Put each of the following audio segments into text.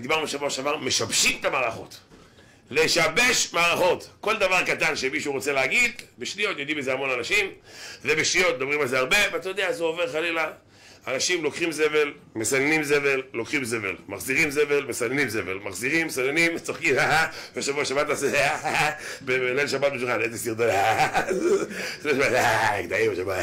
דיברנו בשבוע שעבר, משבשים את המערכות. לשבש מערכות. כל דבר קטן שמישהו רוצה להגיד, בשניות יודעים איזה המון אנשים, ובשניות מדברים על זה הרבה, ואתה יודע, זה עובר חלילה. אנשים לוקחים זבל, מסננים זבל, לוקחים זבל, מחזירים זבל, מסננים זבל, מחזירים, מסננים, צוחקים, בשבוע שבת עושה, בליל שבת בשולחן, איזה סרטון, קטעים בשבת,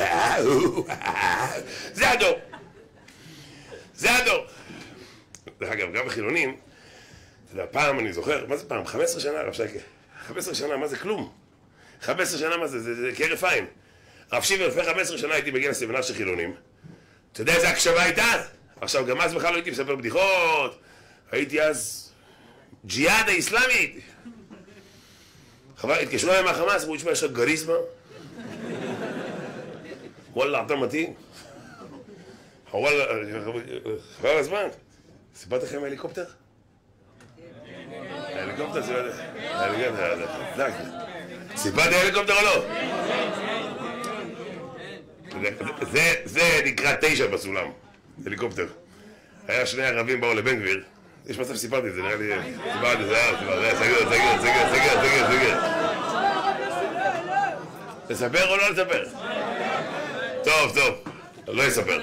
זה הדור. זה הדור. דרך אגב, גם בחילונים, פעם אני זוכר, מה זה פעם? 15 שנה, רב שייקה. 15 שנה, מה זה כלום? 15 שנה, מה זה? זה כהרף עין. רב שיבר, לפני 15 שנה הייתי מגיע לסמינר של חילונים. אתה יודע איזה הקשבה הייתה? עכשיו, גם אז בכלל לא הייתי מספר בדיחות. הייתי אז ג'יהאד האסלאמית. התקשרו להם מהחמאס, אמרו, תשמע, יש לך גריזמה? וואלה, אתה מתאים. וואלה, חבל הזמן. סיפרת לכם ההליקופטר? ההליקופטר, סיפרתי ההליקופטר או לא? זה נקרא 9 בסולם, הליקופטר. היה שני ערבים באו לבן גביר. יש מצב שסיפרתי את זה, נראה לי... סיפרתי את זה, סגר. לספר או לא לספר? טוב, לא יספר.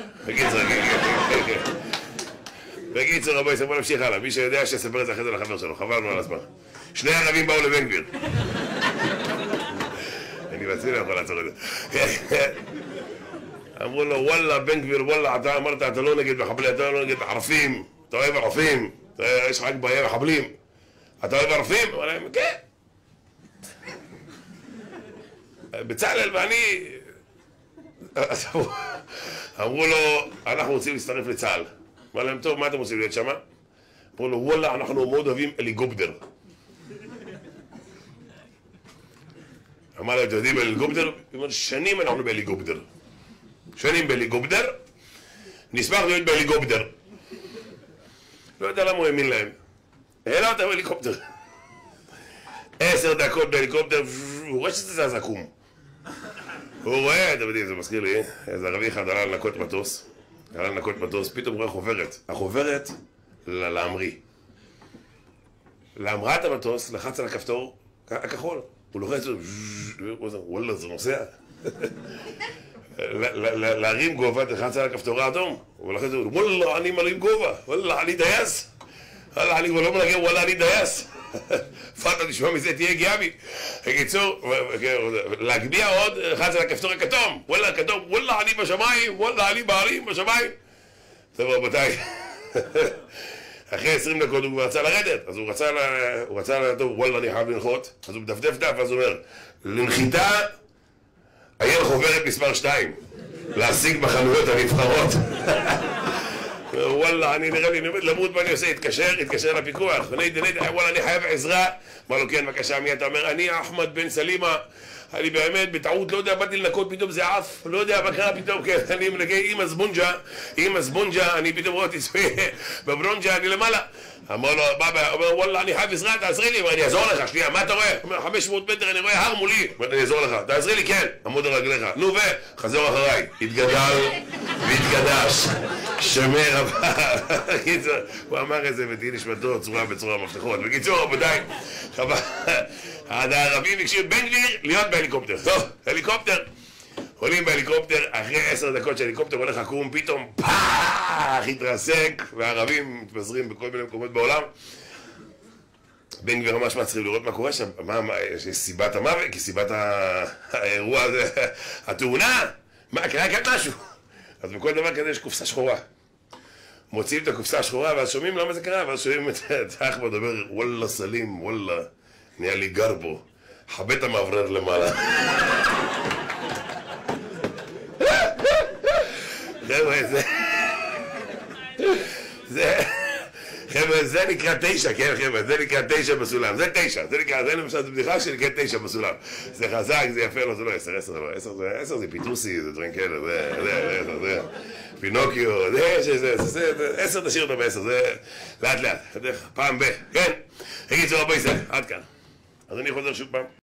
בקיצור, רבו יספר להמשיך הלאה. מי שיודע שיספר את זה אחרי זה לחבר שלו, חבל לו על הזמן. שני ערבים באו לבן גביר. אני בעצמי לא יכול לעצור את זה. אמרו לו, וואלה, בן גביר, וואלה, אתה אמרת, אתה לא נגד מחבלים, אתה לא נגד ערפים, אתה אוהב ערפים, יש לך רק בעיה מחבלים, אתה אוהב ערפים? אמרו להם, כן. בצלאל ואני... אמרו לו, אנחנו רוצים להצטרף לצה"ל. אמרו להם, טוב, מה אתם רוצים להיות שמה? אמרו לו, וואלה, אנחנו מאוד אוהבים הליקופטר. אמר להם, אתם יודעים בהליקופטר? שנים אנחנו בהליקופטר. שנים בהליקופטר, נשמח להיות בהליקופטר. לא יודע למה הוא האמין להם. העלה אותם בהליקופטר. 10 דקות בהליקופטר, הוא רואה שזה זז עקום. הוא רואה, אתם יודעים, זה מזכיר לי, איזה ערבי אחד עלה לנקות מטוס, פתאום רואה חוברת. החוברת להמריא. להמראת המטוס, לחץ על הכפתור הכחול. הוא לוחץ, וואלה, זה נוסע. להרים גובה, תלחץ על הכפתור האדום. ולחץ, וואלה, אני מרים גובה. וואלה, אני דייס. וואלה, אני כבר לא מנגן, וואלה, אני דייס. פאטה, תשמע מזה, תהיה גאבי. בקיצור, להגביה עוד, לחץ על הכפתור הכתום. וואלה, כתום, וואלה, אני בשמיים, וואלה, אני בערים בשמיים. טוב, רבותיי. אחרי 20 דקות הוא כבר רצה לרדת, אז הוא רצה, טוב, וואלה, אני חייב לנחות. אז הוא מדפדף דף, אז הוא אומר, לנחיתה, עיין חוברת מספר 2, להשיג בחנויות הנבחרות. וואלה, אני נראה לי, אני עומד למות מה אני עושה, התקשר לפיקוח, וואלה, אני חייב עזרה. אמר לו, כן, בבקשה, מי אתה אומר? אני אחמד בן סלימה, אני באמת, בטעות, לא יודע, באתי לנקות, פתאום זה עף, לא יודע מה קרה פתאום, כן, אני מנקה עם הסבונג'ה, אני פתאום רואה אותי בברונג'ה, אני למעלה. אמר לו, אומר, וואלה, אני חייב עזרה, תעזרי לי, אני אעזור לך, שנייה, מה אתה רואה? אומר, 500 מטר, אני רואה הר מולי, אני אעזור לך, תעזרי לי, כן, עמוד על רגליך, נו חזור אחריי, התגדל והתקדש, שמר הבא, הוא אמר את זה ותהי נשמתו בצורה מפתחות. בקיצור, רבותיי, הערבים ביקשו בן גביר להיות בהליקופטר. טוב, הליקופטר, עולים בהליקופטר, אחרי 10 דקות שההליקופטר הולך עקום, פתאום פאח, התרסק, והערבים מתפזרים בכל מיני מקומות בעולם. בן גביר ממש מצחיק לראות מה קורה שם, יש סיבת המוות, כי סיבת האירוע הזה, התאונה, מה, קרה כאן משהו. אז בכל דבר כזה יש קופסה שחורה. מוציאים את הקופסה השחורה, ואז שומעים למה זה קרה, ואז שומעים את אחמד אומר, וואלה סלים, וואלה, נהיה לי גר בו, חבט המעברר למעלה. חבר'ה, זה נקרא 9, כן חבר'ה, זה נקרא 9 בסולם, זה 9, זה נקרא, זה למשל, זו בדיחה שנקרא 9 בסולם. זה חזק, זה יפה, לא, זה לא 10, 10 זה פיטוסי, זה דברים כאלה, זה פינוקיו, זה 10 תשאיר אותו ב10, זה לאט לאט, פעם ב, כן? תגיד, זה רבו ישראל, עד כאן. אז אני חוזר שוב פעם.